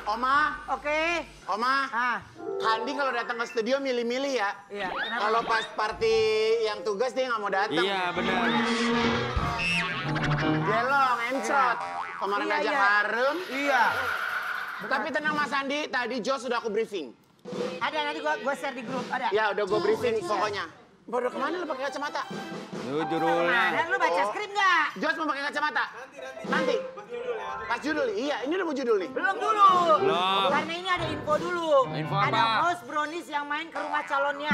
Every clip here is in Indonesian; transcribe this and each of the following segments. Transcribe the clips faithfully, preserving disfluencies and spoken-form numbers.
Oma. Oke. Oma. Ah. Kandi kalau datang ke studio milih-milih ya. Iya. Kalau pas party yang tugas dia nggak mau datang. Iya benar. Jelong, encrot. Kemarin Iya, aja iya. harum. Iya. Tapi tenang Mas Andi, tadi Jo sudah aku briefing. Ada nanti gua gua share di grup, ada. Ya udah gue briefing pokoknya. Bodoh kemana lu pakai kacamata? Jujur Mana lu baca skrip nggak? Jos mau pakai kacamata? Nanti, nanti. Pas judul nih. Iya, ini udah mau judul nih. Belum dulu. Belum. Karena ini ada info dulu. Info ada apa? host Brownies yang main ke rumah calonnya.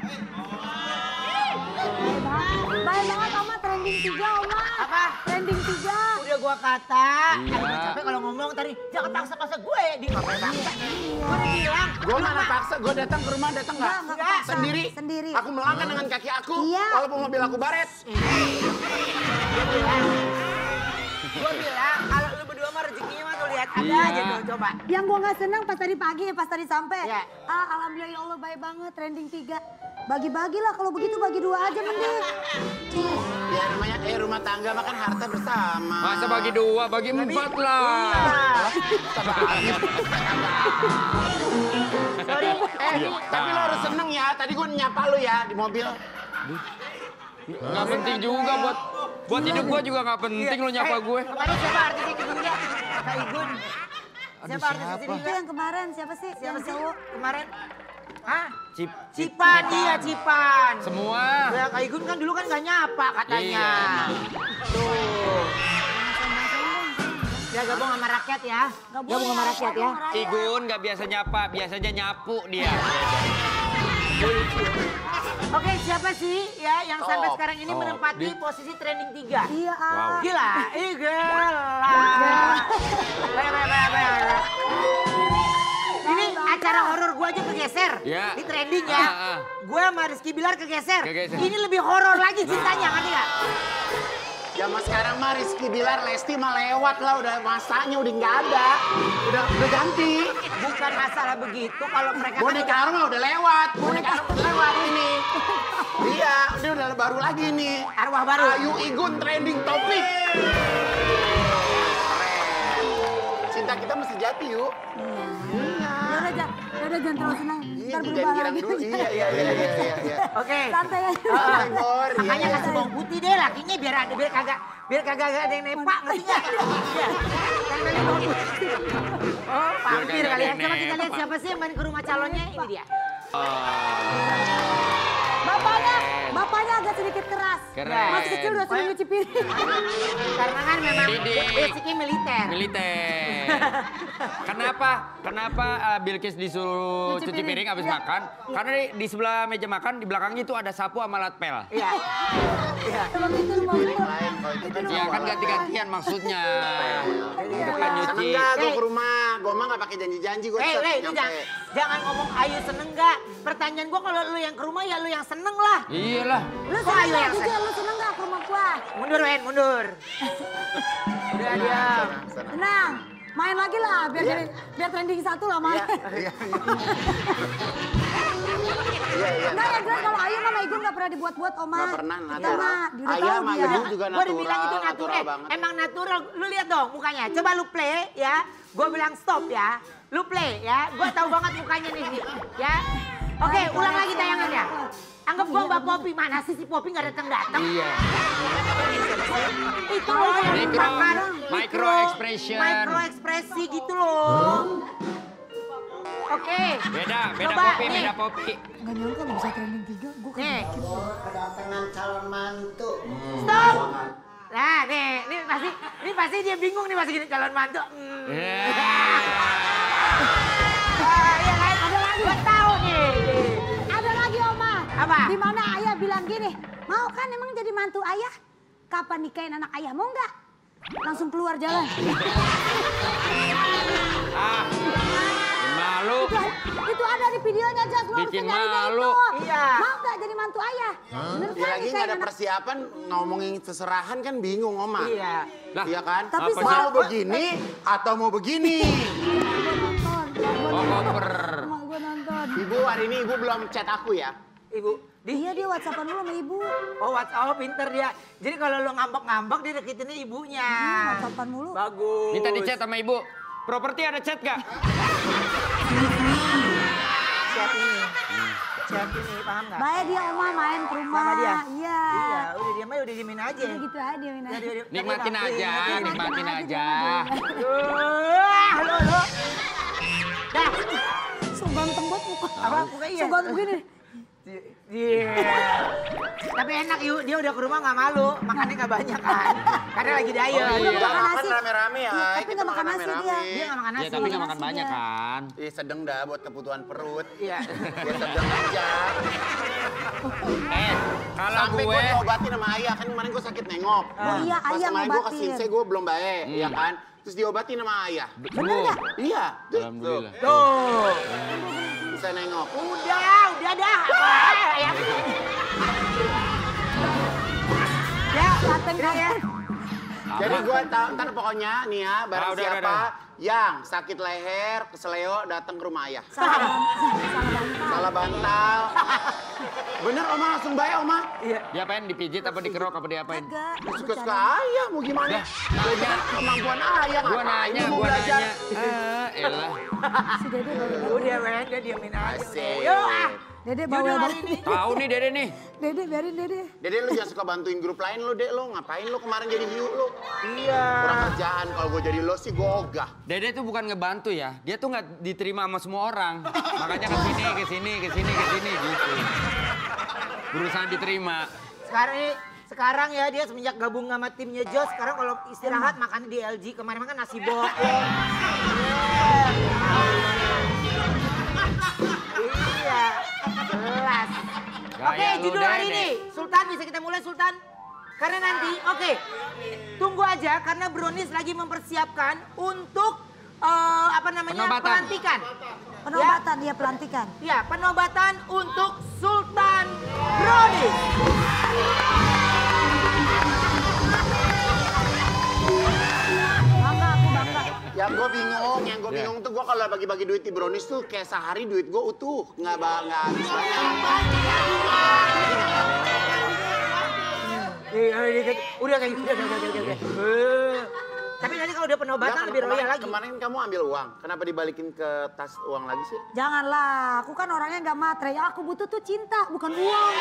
Baik banget Oma, trending tiga Oma. Apa? Trending tiga. Udah gua kata, Iya. kan gua capek kalau ngomong tadi, jangan paksa-paksa gue. Di ngapain paksa? Gua udah bilang. Gue lu mana mah- paksa, gue datang ke rumah datang nggak? Enggak, enggak paksa. Sendiri. Sendiri. Aku melangkah dengan kaki aku, Iya. walaupun mobil aku baret. Gua bilang, gua bilang kalau lu berdua mah rezekinya mah tuh lihat ada Iya. aja tuh, coba. Yang gua nggak senang pas tadi pagi, pas tadi sampai. Iya. Ah, alhamdulillah ya Allah baik banget trending tiga. Bagi-bagi lah kalau begitu bagi dua aja mending. Ya namanya eh rumah tangga makan harta bersama. Masa bagi dua, bagi empat lah. Sorry. Eh, tapi lo harus seneng ya. Tadi gue nyapa lo ya di mobil. Nggak penting juga buat buat hidup gue juga nggak penting lo nyapa gue. Eh, Kemarin siapa artis yang kedua? Kak Igun. Siapa artis yang Itu kedua? yang kemarin siapa sih? Siapa Yang sih? cowok. Kemarin? Hah? Cip, Cipan, iya Cipan. Semua. Ya Kak Igun kan dulu kan gak nyapa katanya. Iya. Tuh. Ya gabung sama rakyat ya. Gabung sama rakyat ya. Igun nggak biasa nyapa, biasanya nyapu dia. Oke, siapa sih ya yang sampai Top. sekarang ini Top. menempati Di- posisi trending tiga? Iya, ah. Gila, ih gila. Baik, baik, baik, baik. Ini acara horor gua aja kegeser. Ya. Di trending ya. Ah, ah. Gua sama Rizky Bilar kegeser. Kegeser. Ini lebih horor lagi ceritanya, ngerti gak? Zaman sekarang mah Rizky Bilar, Lesti mah lewat lah. Udah masanya udah nggak ada. Udah udah ganti. Bukan masalah begitu kalau mereka kan Boneka Arma udah lewat. Boneka Arma udah lewat ini. Iya, ini udah baru lagi nih. arwah baru. Ayu Igun trending topik. Keren. Cinta kita mesti jati yuk. Ya udah, jangan, ya udah jangan terlalu senang. Iya, Ntar berubah girang-girang lagi. dulu. Iya, iya, iya, iya, iya. Oke. Santai aja. Heeh. Bor, iya, Makanya iya. kasih bawang putih deh lakinya biar ada biar kagak biar kagak ada yang nepak ngerti nggak? Iya. Kan tadi bawang putih. Oh, pampir kagak kali ya. ada yang Coba kita lihat nepak. siapa sih yang main ke rumah calonnya ini dia. Bapaknya, bapaknya agak sedikit keras. Keren. Masih kecil udah sering nyuci piring. Karena kan memang Didik. basicnya militer. Militer. Kenapa? Kenapa uh, Bilkis disuruh Cuci cuci piring, piring, habis iya. makan? Karena di, di sebelah meja makan di belakangnya itu ada sapu sama alat pel. Iya. Iya. Kalau gitu lu mau Piring lain, kalau itu kan Ya kan semua. ganti-gantian maksudnya. Itu kan Seneng nyuci. gak gue Eh. ke rumah? Gue mah gak pakai janji-janji. Gue Eh, eh, lu jangan, jangan ngomong Ayu seneng nggak? Pertanyaan gua kalau lu yang ke rumah ya lu yang seneng lah. Iyalah. Lu Kok Ayu seneng yang gak? seneng? Lu seneng gak ke rumah gua? Mundur, Wen, mundur. Udah diam. Tenang, main lagi lah biar jadi, biar trending satu lah main. Iya, iya, iya. Enggak ya jelas kalau Ayu sama Igun gak pernah dibuat-buat Oma. Gak pernah, Kita natural. mah, dia udah Ayah tahu sama dia. Ibu juga Gua udah bilang itu natural, natural, natural banget. emang natural. Lu lihat dong mukanya. Coba lu play ya. Gua bilang stop ya. Lu play ya. Gua tahu banget mukanya nih, Zi. Ya. Oke, ulang lagi tayangannya. Anggap gua Mbak Popi, mana sih si Popi nggak datang-datang? Iya. Itu loh yang Micro- makan. micro expression. Micro ekspresi gitu loh. Oke. Beda, beda Coba, Popi, nih. beda Popi. Gak nyangka lu bisa trending tiga, gua Nih, Kedatangan calon mantu. stop. Nah, nih, ini pasti, ini pasti dia bingung nih masih gini calon mantu. Hmm. Yeah. Ah, iya kan? Ada lagi. Gua tahu nih. Ada lagi Oma. Apa? Di mana ayah bilang gini, mau kan emang jadi mantu ayah? Kapan nikahin anak ayah, mau nggak? Langsung keluar jalan. Ah, malu. Itu, itu ada di videonya, Jas. Lu harus Bikin nyarinya malu. itu. Iya. Mau nggak jadi mantu ayah? Bener Ya kan lagi nikahin gak ada anak- persiapan ngomongin seserahan kan bingung Oma. Iya. Lah, Iya kan? Tapi apa mau sih? begini atau mau begini? Gua nonton. Gua Oh, nonton. koper. Emak gua nonton. Ibu hari ini ibu belum chat aku ya. Ibu, di Iya dia whatsappan dulu sama ibu. oh WhatsApp, oh pinter dia. Jadi kalau lu ngambek-ngambek dia deketinnya ibunya. Hmm, whatsappan mulu. Bagus. Minta di chat sama ibu. properti ada chat gak? Chat ini. Chat ini, paham gak? Baik dia Oma main ke rumah. Sama dia? Iya. Iya, udah diam aja, udah diemin aja. Udah gitu aja diemin aja. Nikmatin aja, nikmatin aja. Wah, lo, lo. Dah. So ganteng banget muka. Apa? Muka iya. So ganteng begini. Iya. Tapi enak yuk, dia udah ke rumah gak malu, makannya gak banyak kan. Karena lagi diet. Oh, Udah iya. makan Makan nasi. rame-rame ya. Iya, tapi Kita nggak makan makan nasi rame-rame. dia. Dia gak makan nasi. Ya tapi nggak makan nasi banyak dia. kan. Ih, sedang dah buat kebutuhan perut. Iya. Ya sedang aja. Eh, kalau Sampai gue... gue diobatin sama ayah, kan kemarin gue sakit nengok. Oh iya, Pas ayah kemarin gue ke ngobatin. Sinse, gue belum baik, Hmm. ya kan? Terus diobatin sama ayah. Bener nggak? Iya. Tuh, Alhamdulillah. Tuh. bisa nengok. Udah, udah dah. Apa ya? Ya, Klaten udah ya. Jadi gue ntar pokoknya nih ya, barang Ah, udah, siapa udah, yang sakit leher, keseleo, datang ke rumah ayah. Salah bantal. Salah bantal. Salah bantal. Bener Oma, langsung bayar Oma. Iya. Dia apain? Dipijit apa dikerok apa diapain? Agak. Suka-suka ayah, mau gimana? Beda kemampuan ayah, Gua ngapain nanya, lu mau gua belajar? nanya. Eh, elah. Si Dede bawel. Udah, men, dia diemin aja. Asik. Yuk, ah. Dede Judul bawel hari banget. ini. Tahu nih Dede nih. Dede biarin Dede. Dede lu jangan suka bantuin grup lain lu, Dek. Lu ngapain lu kemarin jadi hiu lu? Iya. Kurang kerjaan, kalau gue jadi lo sih gue ogah. Dede tuh bukan ngebantu ya. Dia tuh nggak diterima sama semua orang. Makanya ke sini, ke sini, ke sini, ke sini gitu. Berusaha diterima. Sekarang ini, sekarang ya dia semenjak gabung sama timnya Jos, sekarang kalau istirahat makan di L G. Kemarin makan nasi bok. Iya, jelas. Oke, Gaya lu, judul hari Dede. ini. Sultan, bisa kita mulai Sultan? Karena nanti, oke, tunggu aja karena Brownies lagi mempersiapkan untuk eh, apa namanya Penobatan. pelantikan. Penobatan dia pelantikan. Ya, penobatan untuk Sultan Brownies. Bangga aku bangga. Yang gue bingung, yang gue Iya. bingung tuh gue kalau bagi-bagi duit di Brownies tuh kayak sehari duit gue utuh. Nggak, ba- nggak habis banyak. Eh, eh, dikit. Udah kayak gitu, udah, udah, udah, udah, udah. Eh. Tapi nanti kalau udah penobatan Nggak, lebih royal kemarin, lagi. kemarin kamu ambil uang, kenapa dibalikin ke tas uang lagi sih? Janganlah, aku kan orangnya nggak matre. Yang aku butuh tuh cinta, bukan uang.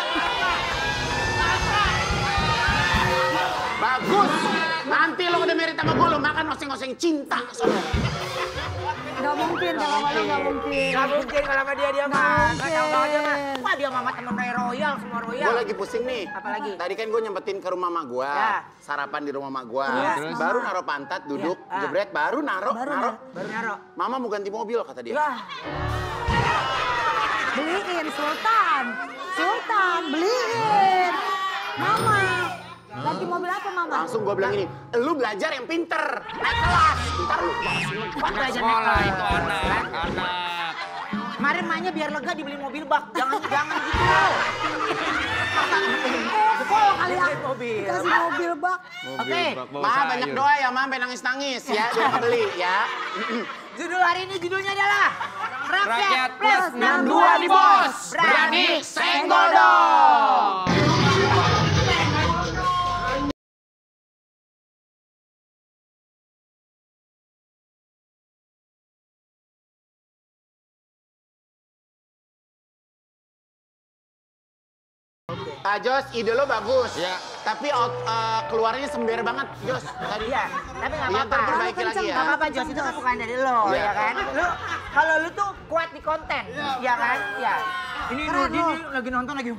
Bagus! Nanti lo udah merit sama gue, lo makan oseng-oseng cinta. Soalnya. Gak mungkin, kalau malu gak mungkin. Gak mungkin kalau sama dia, dia Nggak mah. Gak tahu banget dia mah. mungkin. Wah dia mama temen kayak royal, semua royal. Gue lagi pusing nih. Apalagi? Tadi kan gue nyempetin ke rumah mak gue, Ya. sarapan di rumah mak gue. Terus? Terus? Baru naruh pantat, duduk, Ya. Ah. jebret, baru naruh, Baru naruh. Baru naro. Mama mau ganti mobil kata dia. Lah, Beliin Sultan. Sultan, beliin. Mama. Ganti mobil apa Mama? Langsung gue bilang ini, lu belajar yang pinter, naik kelas. Ntar lu kan belajar Sekolah naik itu kelas. anak, anak. Kemarin emaknya biar lega dibeli mobil bak. Jangan, jangan gitu. Sekolah kali ya. Beli mobil. Kasih mobil bak. Oke, bak bawa Ma, banyak sayur. doa ya, Ma, sampai nangis-nangis ya, biar kebeli ya. Judul hari ini judulnya adalah Rakyat, Rakyat Plus Plus enam enam dua dua di di bos. bos. Berani senggol dong. Ah, Jos, ide lo bagus. Ya. Tapi out, eh, keluarnya sember banget, Jos. Tadi. Iya, tapi nggak Iya, apa-apa. ntar perbaiki Terlalu lagi ya. kenceng, Gak apa-apa Jos, itu kan bukan dari lo, Iya. ya kan? Lu, kalau lu tuh kuat di konten, ya kan? Ya. Ini Keren Nurdin lo. nih lagi nonton lagi.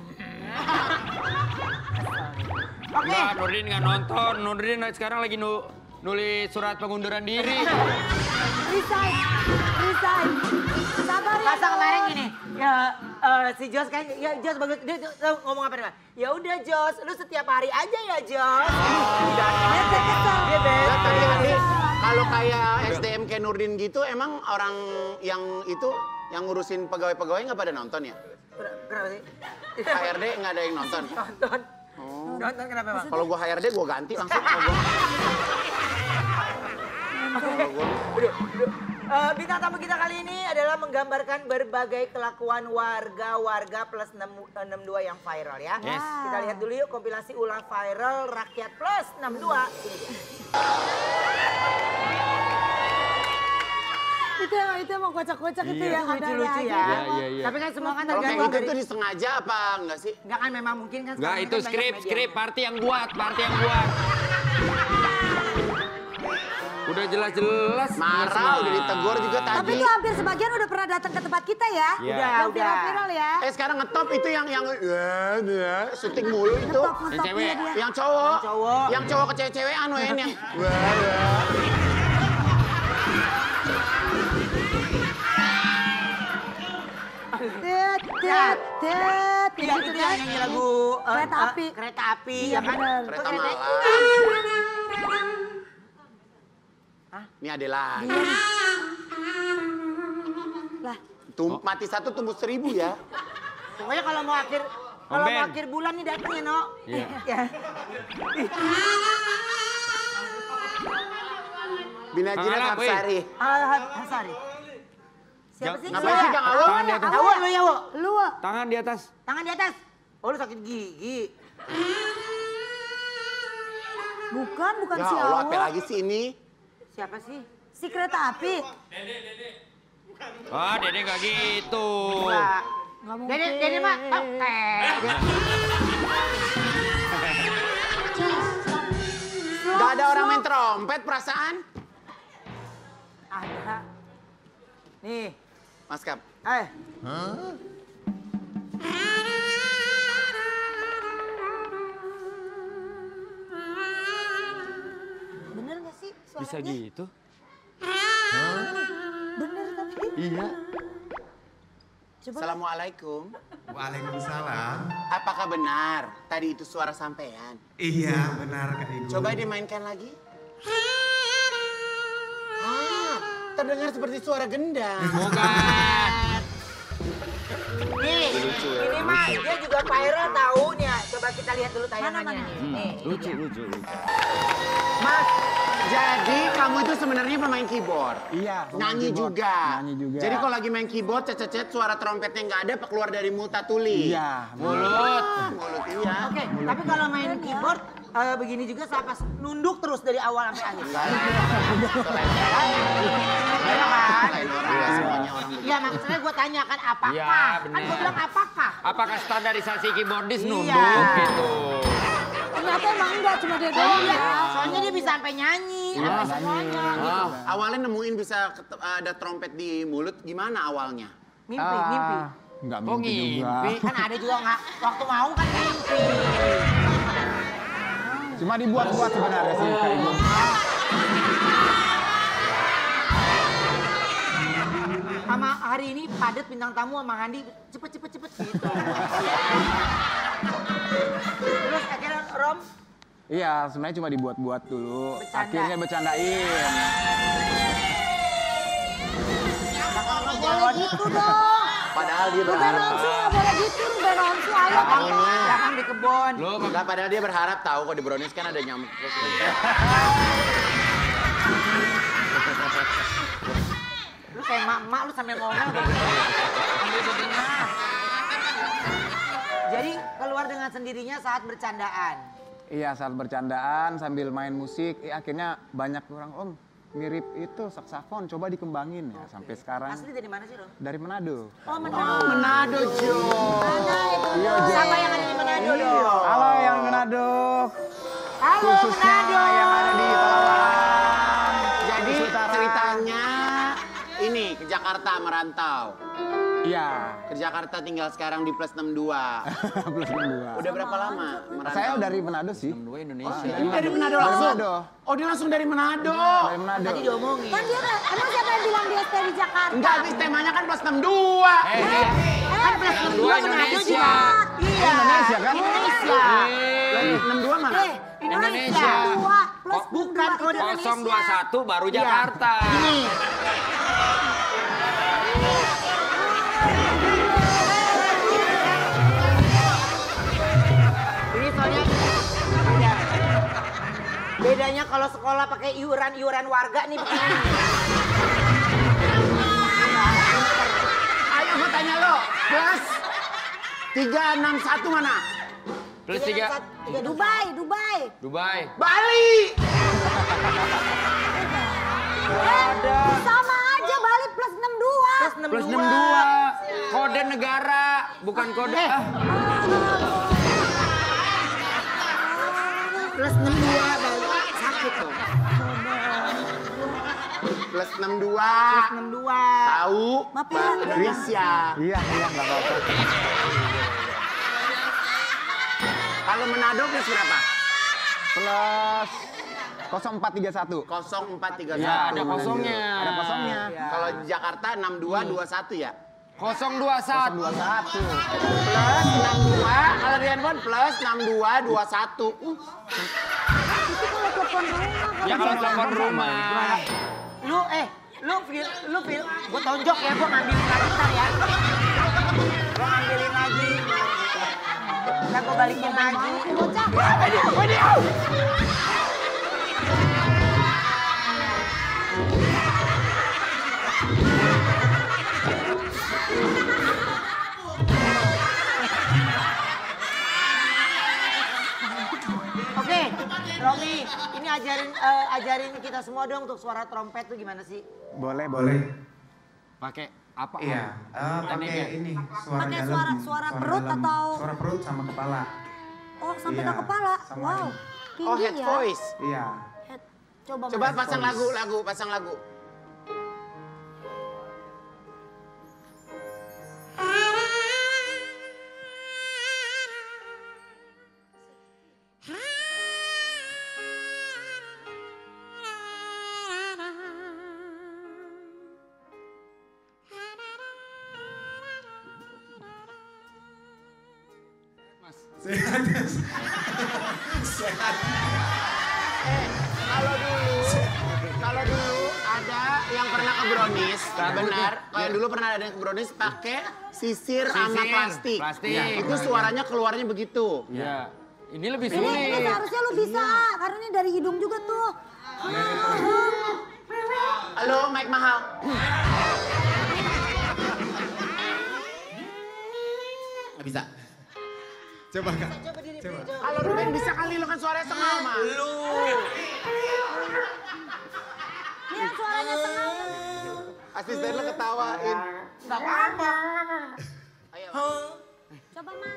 Oke, Enggak, Nurdin nggak nonton. Nurdin sekarang lagi nu nulis surat pengunduran diri. Resign. Resign. Sabar ya. masa kemarin Don. gini, ya eh, si Jos kan, ya Jos bagus, dia, dia, dia ngomong apa nih? Pak? Ya udah Jos, lu setiap hari aja ya Jos. Bete kesel. Dia bete. Nah, tapi Andi, kalau kayak S D M kayak Nurdin gitu, emang orang yang itu yang ngurusin pegawai-pegawai nggak pada nonton ya? Kenapa sih? H R D nggak ada yang nonton. Nonton. Oh. Nonton kenapa Bang? Kalau gua H R D gua ganti langsung. Kalau gua. Kalau gua. Eh, bintang tamu kita kali ini adalah menggambarkan berbagai kelakuan warga-warga plus enam enam dua yang viral ya. Yes. Kita lihat dulu yuk kompilasi ulah viral Rakyat Plus enam dua. Ini dia. itu itu emang kocak-kocak itu Iya. ya. ada Lucu-lucu aja. ya. Iya, iya, iya. Tapi kan semua kan Kalau kayak tergantung gitu dari... tuh disengaja apa enggak sih? Enggak kan memang mungkin kan Enggak, sekarang itu kan banyak skrip, media. skrip. Party yang buat, party yang buat. Udah jelas-jelas. Marah, udah ditegur juga Tapi tadi. itu hampir sebagian udah pernah datang ke tempat kita ya. Iya. Udah, Yang udah. viral-viral ya. Eh sekarang ngetop itu yang yang ya, ya, syuting mulu itu. Ngetop, Yang ngetop cewek. dia dia. Yang cowok. Yang cowok. Yang cowok ke cewek-cewekan Wen yang. Wah, wah. Tet, tet, tet. Iya, Gitu itu kan. yang nyanyi lagu eh, Kereta eh, api. Kereta api, Iya, ya kan? bener. Kereta Kereta- malam. Ini adalah. Lah, Tum, mati satu tumbuh seribu ya. Pokoknya kalau mau akhir kalau Ben. mau akhir bulan nih datang ya, No. Iya. Ya. Binajina Tangan apa, Kapsari. Alhat Hasari. Siapa Jangan- sih? Ngapain Siapa? sih Kang Awo? Tangan di atas. Awo, lu ya, Wo. lu Wo. Tangan di atas. Tangan di atas. Oh, lu sakit gigi. Bukan, bukan Ya si Allah, Awo. apa lagi sih ini? Siapa sih? Si kereta api. Wah, Dede nggak gitu. Enggak. Nggak mungkin. Dede, Dede mah oke. Gak ada orang main trompet perasaan? Ada. Nih, Mas Kap. eh. Bener gak sih suaranya? Bisa gitu? Bener tapi. Iya. Coba. Assalamualaikum. Waalaikumsalam. Apakah benar tadi itu suara sampean? Iya, benar Kak Ibu. Coba dimainkan lagi. Ah, terdengar seperti suara gendang. Bukan. Nih, ini mah dia juga viral tahu nih. ya. Coba kita lihat dulu tayangannya Mana, mana? nih. Hmm, Nih. lucu, lucu, lucu. Mas, jadi kamu itu sebenarnya pemain keyboard. Iya, pemain Nyanyi keyboard. juga. Nyanyi juga. Jadi kalau lagi main keyboard, cet-cet suara trompetnya nggak ada, apa keluar dari mulut tuli? Iya, Mulut. Ah, mulut iya. Oke, tapi kalau main keyboard eh, begini juga saya pas nunduk terus dari awal sampai akhir. Selain Iya kan? selain orang, ya, semuanya orang begitu. Iya, maksudnya gue tanyakan apakah? Iya, Kan bener. gue bilang apakah? Apakah standarisasi keyboardis Iya. nunduk gitu? Ternyata emang enggak cuma dia doang Iya, ya. soalnya dia bisa sampai nyanyi, sampai semuanya. Ah, awalnya nemuin bisa ket- ada trompet di mulut, gimana awalnya? Mimpi, Ah, mimpi. Enggak Kok mimpi juga. ngimpi? Kan ada juga nggak waktu mau kan mimpi. Cuma dibuat-buat sebenarnya sih Kak Ibu. Sama hari ini padat bintang tamu sama Handi cepet cepet cepet gitu. Terus akhirnya Rom Iya, sebenarnya cuma dibuat-buat dulu. Bercanda. Akhirnya bercandain. Boleh gitu dong. Padahal dia Udah berharap. nonsu nggak boleh gitu. Udah nonsu ayo belakang, apa? belakang di kebon. Lo Enggak, padahal dia berharap tahu kok di brownies kan ada nyamuk terus. Lu kayak mak-mak lu sambil ngomong gitu. Ambil bebenah. Jadi keluar dengan sendirinya saat bercandaan. Iya, saat bercandaan sambil main musik, eh, akhirnya banyak orang, Om, mirip itu saksafon, coba dikembangin ya. Sampai sekarang Asli dari mana sih, Rom? dari Manado. Oh, Manado. Manado, Jo. Mana itu? Iya, Jo. Siapa yang ada di Manado dong? Halo yang Manado. Halo, Khususnya Manado. yang ada di Palawan. Jadi Sulawesi Utara. ceritanya ini ke Jakarta merantau. Iya, Ke Jakarta tinggal sekarang di plus enam puluh dua. plus enam dua. Udah berapa lama merantau? Saya dari Manado sih. dua Indonesia. Ini dari Manado Dari langsung? Manado. Oh, dia langsung dari Manado. Dari Manado. Tadi diomongin. Kan dia emang siapa yang bilang dia stay di Jakarta? Enggak, habis temanya kan plus enam puluh dua. Eh, eh, Kan plus enam puluh dua Manado Indonesia. juga. Iya. Indonesia kan? Indonesia. Eh, enam puluh dua mana? Eh, Indonesia. Dua plus Bukan, dua kode itu nol dua Indonesia. satu baru Iya. Jakarta. Ini. Ini soalnya beda. Bedanya kalau sekolah pakai iuran-iuran warga nih begini. Ayo gue tanya lo, plus tiga enam satu mana? Plus tiga. Ya, Dubai, Dubai. Dubai. Bali! Eh, sama aja Bali plus bukan kode. Eh. Ah. Plus enam dua balik sakit tuh. Plus enam dua. Plus enam dua. Tahu Maaf ya. Mbak Grisya. Iya, iya, nggak apa-apa. Kalau Manado plus berapa? Plus nol empat tiga satu. nol empat tiga satu. Ya, ada kosongnya. Ada kosongnya. Kalau Jakarta enam dua dua satu ya? nol dua satu. dua satu. Plus enam dua, kalau di handphone plus enam dua dua satu. Uh, Itu kalau telepon rumah. Ya kalau telepon rumah. Lu eh, lu feel, lu feel, gua tonjok ya, gua ngambilin lagi ntar ya. Gua ngambilin lagi. Ntar gua balikin lagi. Bocah. Oke, Romi, ini ajarin eh, ajarin kita semua dong untuk suara trompet tuh gimana sih? Boleh, boleh. Pakai apa? Iya, eh, pakai Tekniknya. ini suara Pakai dalam. suara- suara perut dalam, atau- Suara perut sama kepala. Oh, sampai Iya, ke kepala. sama Wow. ini. Tinggi oh head ya. voice. Iya. Head. Coba, Coba Mas. pasang lagu, lagu, pasang lagu. Sehat. Sehat. Eh, kalau dulu, kalau dulu ada yang pernah ke Brownies, benar. Kalau yang dulu pernah ada yang ke Brownies pakai sisir sama Sisir, plastik. plastik. Ya, itu suaranya keluarnya begitu. Ya. Ini lebih Ini, ini sulit. seharusnya lu bisa, karena ini dari hidung juga tuh. Halo, Mike Mahal. Nggak bisa. Coba Kak. Coba. Kalau Ruben bisa kali lo kan suaranya sengal mah. Lu. Ini yang suaranya senang. Asisten lo ketawain. Nggak apa-apa. Ayo. Coba, Mas.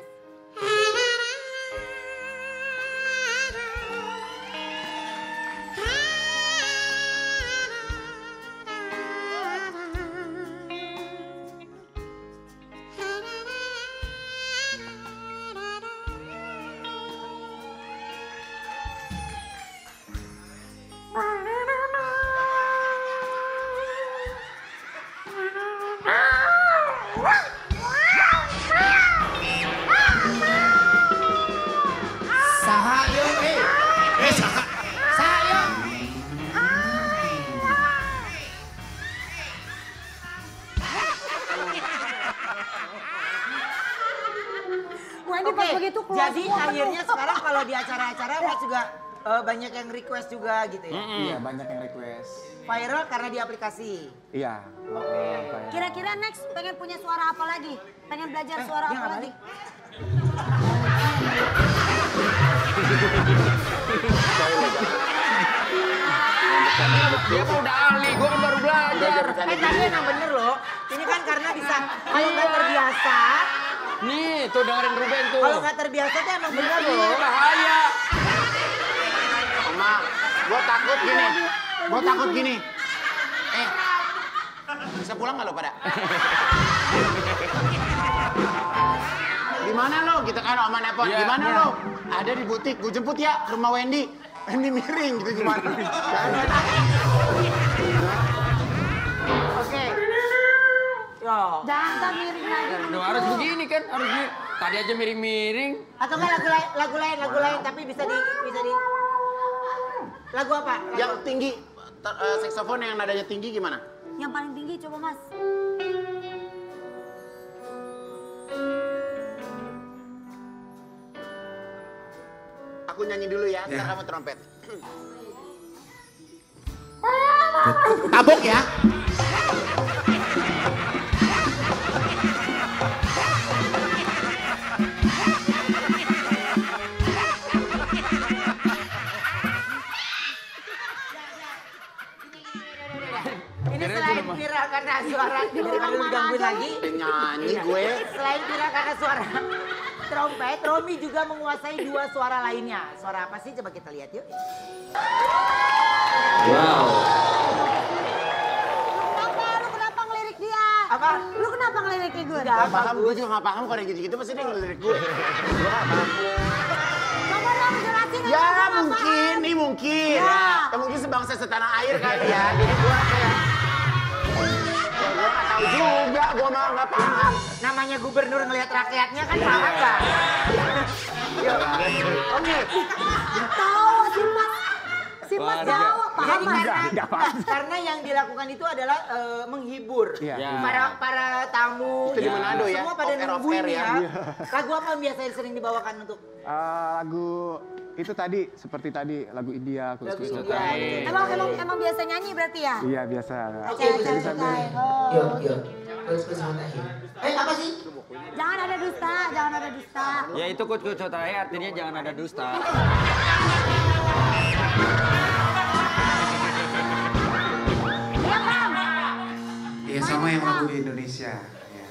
Sahayo, eh. Eh, saha. Sahayo. Wah, ini pas begitu keluar jadi semua penuh. akhirnya sekarang kalau di acara-acara Mas juga eh, banyak yang request juga gitu ya. Iya, banyak yang request. Viral karena di aplikasi. Iya. eh, kayak- Kira-kira next pengen punya suara apa lagi? Pengen belajar suara dia apa nggak lagi? Dia mah udah ahli, gua kan baru belajar. Eh tapi emang bener loh. Ini kan karena bisa kalau nggak terbiasa, Nih, tuh dengerin Ruben tuh. kalau nggak terbiasa tuh emang bener Ini loh. bahaya. Oma, gua takut gini. Gua takut gini. Eh, bisa pulang nggak lo pada? Di mana lo? Gitu kan Oma nepot. Iya, Di mana iya. lo? Ada di butik. Gue jemput ya ke rumah Wendy. Wendy miring gitu gimana? Jangan. Oke. Yo. Jangan ntar miring lagi. Duh, harus begini kan, harus begini. Tadi aja miring-miring. Atau nggak lagu lain, lagu lain, lagu lain tapi bisa di bisa di lagu apa? Lagu Yang tinggi, ter- eh, saksofon yang nadanya tinggi gimana? Yang paling tinggi coba, Mas. Aku nyanyi dulu ya, ntar kamu trompet. Tabok ya. Ini Kira-kira selain cuma- viral karena suara, daripada lu digangguin lagi. Nyanyi gue. Selain viral karena suara trompet, Romi juga menguasai dua suara lainnya. Suara apa sih? Coba kita lihat yuk. Wow. Kenapa? Lu kenapa ngelirik dia? Apa? Lu kenapa ngelirik Igun? Gak paham, gue juga gak paham kalau yang gitu-gitu pasti dia ngelirik gue. Gue gak paham. Coba dong jelasin. Ya kenapa nggak mungkin, paham? nih mungkin. Ya. Ya mungkin sebangsa setanah air kali ya. Jadi gue kayak... Ya gue gak tahu juga, gue mah gak paham. Namanya gubernur ngelihat rakyatnya kan paham gak? Yuk. Oke. Tahu si Mas. Si Mas Wah, jawab paham Jadi Mas. karena, karena yang dilakukan itu adalah eh, menghibur Iya. Ya. para para tamu. Itu di Manado ya, Semua pada off air, off nungguin air ya. ya. Lagu apa yang biasanya sering dibawakan untuk Eh, lagu itu tadi seperti tadi lagu India, lagu kus-kus India? Cotai. Emang emang emang biasa nyanyi berarti ya? Iya biasa. Aceh-aceh Cotai. Oh. Yuk, yuk. Terus Eh apa sih? Jangan ada dusta, jangan ada dusta. Ya itu kut kut cotai artinya jangan ada dusta. Iya Bang. Iya sama yang lagu Indonesia. Ya.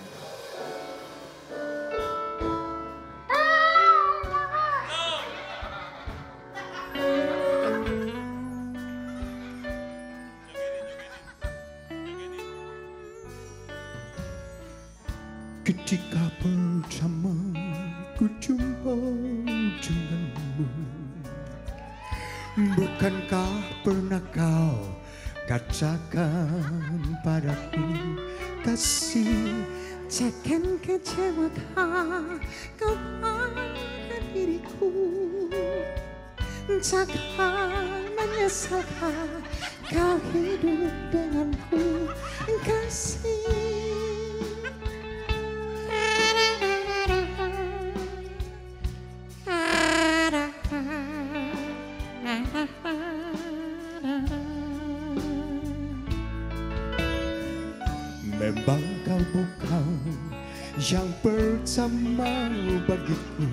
Ketika pertama ku jumpa denganmu, bukankah pernah kau katakan padaku, kasih, takkan kecewakah kau pada diriku, takkan menyesalkah kau hidup denganku, kasih. Memang kau bukan yang pertama bagiku,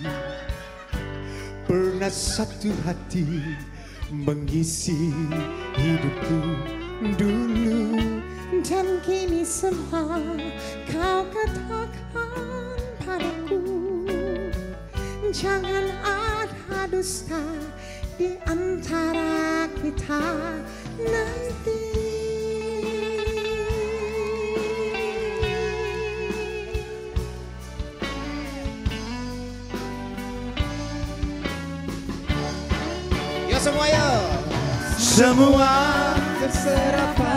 pernah satu hati mengisi hidupku dulu, dan kini semua kau katakan padaku, jangan ada dusta di antara kita nanti. Yo semuanya. Semua terserah